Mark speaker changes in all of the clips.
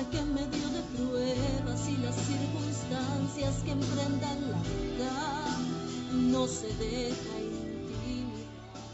Speaker 1: que en medio de pruebas y las circunstancias que enfrentan la vida no se deja intimidar.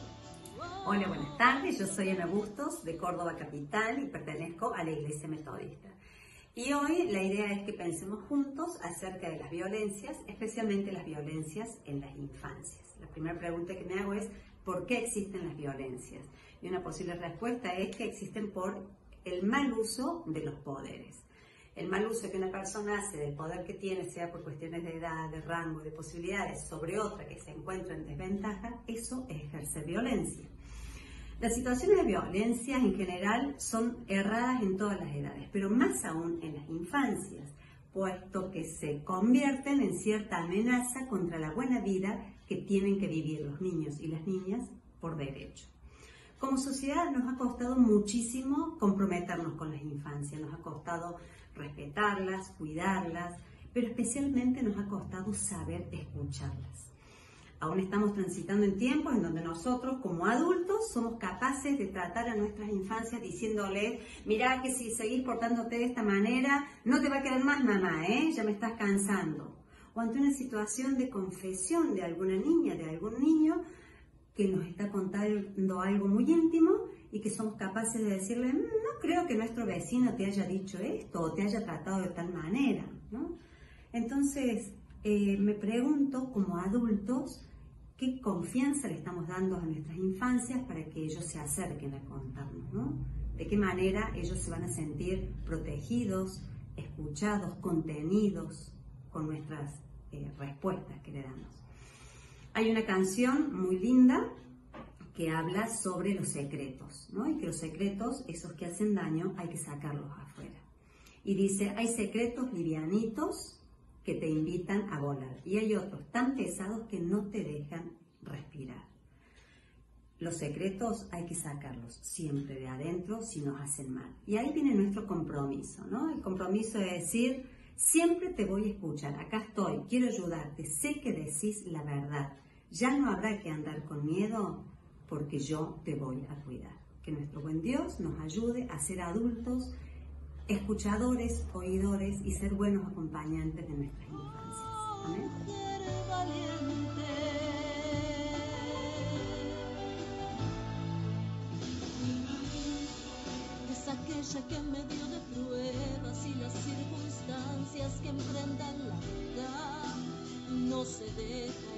Speaker 2: Hola, buenas tardes. Yo soy Ana Bustos de Córdoba Capital y pertenezco a la Iglesia Metodista. Y hoy la idea es que pensemos juntos acerca de las violencias, especialmente las violencias en las infancias. La primera pregunta que me hago es, ¿por qué existen las violencias? Y una posible respuesta es que existen por el mal uso de los poderes. El mal uso que una persona hace del poder que tiene, sea por cuestiones de edad, de rango, de posibilidades, sobre otra que se encuentra en desventaja, eso es ejercer violencia. Las situaciones de violencia en general son erradas en todas las edades, pero más aún en las infancias, puesto que se convierten en cierta amenaza contra la buena vida que tienen que vivir los niños y las niñas por derecho. Como sociedad nos ha costado muchísimo comprometernos con las infancias, nos ha costado respetarlas, cuidarlas, pero especialmente nos ha costado saber escucharlas. Aún estamos transitando en tiempos en donde nosotros, como adultos, somos capaces de tratar a nuestras infancias diciéndoles, mirá que si seguís portándote de esta manera, no te va a quedar más mamá, ya me estás cansando. O ante una situación de confesión de alguna niña, de algún niño, que nos está contando algo muy íntimo y que somos capaces de decirle, no creo que nuestro vecino te haya dicho esto o te haya tratado de tal manera, ¿no? Entonces, me pregunto, como adultos, ¿qué confianza le estamos dando a nuestras infancias para que ellos se acerquen a contarnos, ¿no? ¿De qué manera ellos se van a sentir protegidos, escuchados, contenidos con nuestras respuestas que le damos? Hay una canción muy linda que habla sobre los secretos, ¿no? Y que los secretos, esos que hacen daño, hay que sacarlos afuera. Y dice, hay secretos livianitos que te invitan a volar. Y hay otros tan pesados que no te dejan respirar. Los secretos hay que sacarlos siempre de adentro si nos hacen mal. Y ahí viene nuestro compromiso, ¿no? El compromiso de decir, siempre te voy a escuchar, acá estoy, quiero ayudarte, sé que decís la verdad. Ya no habrá que andar con miedo porque yo te voy a cuidar. Que nuestro buen Dios nos ayude a ser adultos, escuchadores, oidores y ser buenos acompañantes de nuestras infancias. Amén.
Speaker 1: Es aquella que en medio de pruebas y las circunstancias que enfrentan la vida no se deja